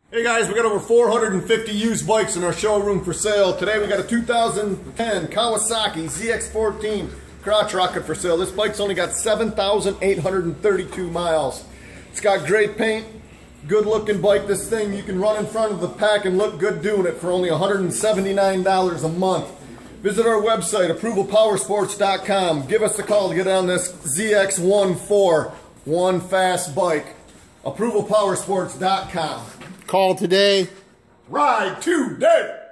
Hey guys, we got over 450 used bikes in our showroom for sale. Today we got a 2010 Kawasaki ZX14 crotch rocket for sale. This bike's only got 7,832 miles. It's got great paint, good looking bike. This thing you can run in front of the pack and look good doing it for only $179 a month. Visit our website, approvalpowersports.com. Give us a call to get on this ZX14, one fast bike. approvalpowersports.com. Call today. Ride today.